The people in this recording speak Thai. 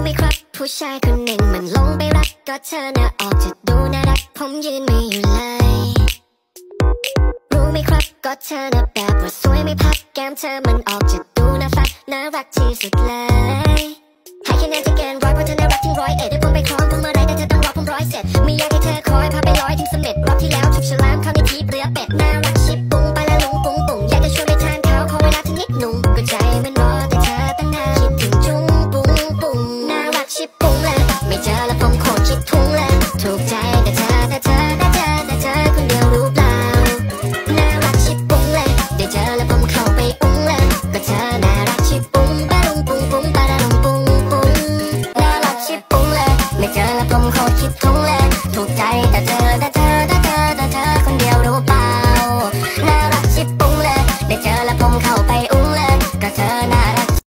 ไหมครับผู้ชายคนหนึ่งมันลงไปรักก็เธอน่ะออกจะดูน่ารักผมยืนไม่อยู่เลยรู้ไหมครับก็เธอน่ะแบบว่าสวยไม่พักแก้มเธอมันออกจะดูน่าฟัดน่ารักที่สุดเลย